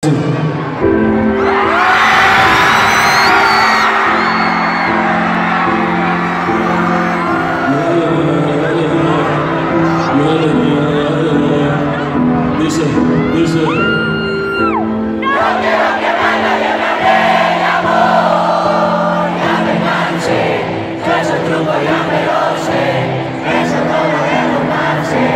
Dice, no quiero que más nadie me hable de amor, ya me cansé, todo ese truco ya me lo sé, eso todo de romance.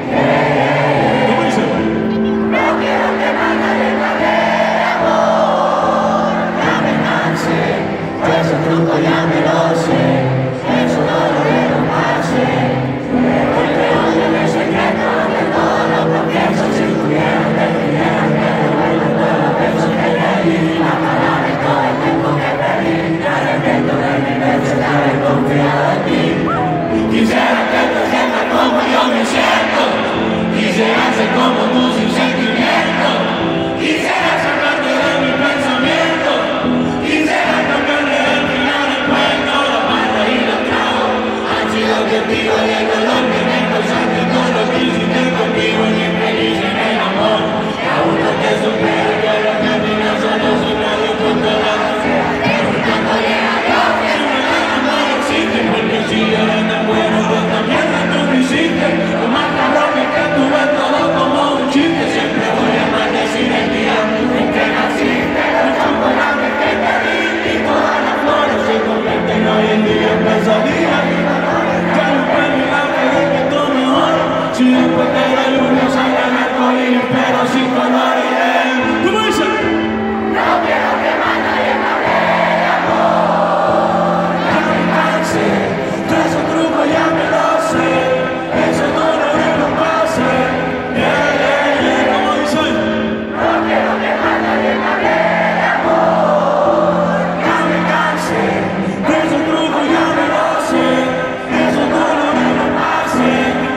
No quiero que más nadie me hable de amor, ya me cansé, todo ese truco ya me lo sé, eso todo de romance. Porque odio mi secreto de todo lo que pienso, si tuviera que devolver todo lo que pienso que le di, la palabra y todo el tiempo que perdí, me arrepiento de mi mente de haber confiado en ti. Quisiera que te sientas como yo me siento, quisiera ser como tú sin sentimiento, quisiera sacarte de mi pensamiento, quisiera cambiarle el final del cuento, la barra y los tragos han sido testigos del dolor que me causaste, todo lo que hiciste conmigo y infeliz en el amor, y aún no te supero, pero que al final solo soy nadie con toda la ansiedad, pero cuando llega Dios, siempre el amor existe, porque si yo era tan bueno, pues también tú me hiciste, lo más cabrón es que tuve todo como un chiste, siempre voy a maldecir el día en que naciste, el chocolate que te di y todas las flores se convierten hoy en día en pesadillas, ya no puedo mirarte de que tú mejor, si después de la lluvia sale el arcoíris, pero sin colores. ¿Cómo dice? No quiero que más nadie me hable de amor, ya me cansé, todo ese truco ya me lo sé, eso todo lo que no pase. ¿Cómo dice? No quiero que más nadie me hable de amor, ya me cansé, todo ese truco ya me lo sé, eso todo lo que no pase.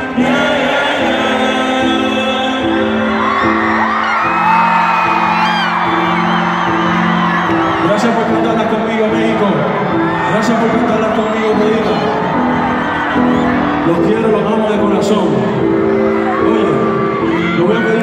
Gracias por cantarla conmigo, México. Gracias por cantarla conmigo, México. Los quiero, los amo de corazón. Oye, lo voy a pedir.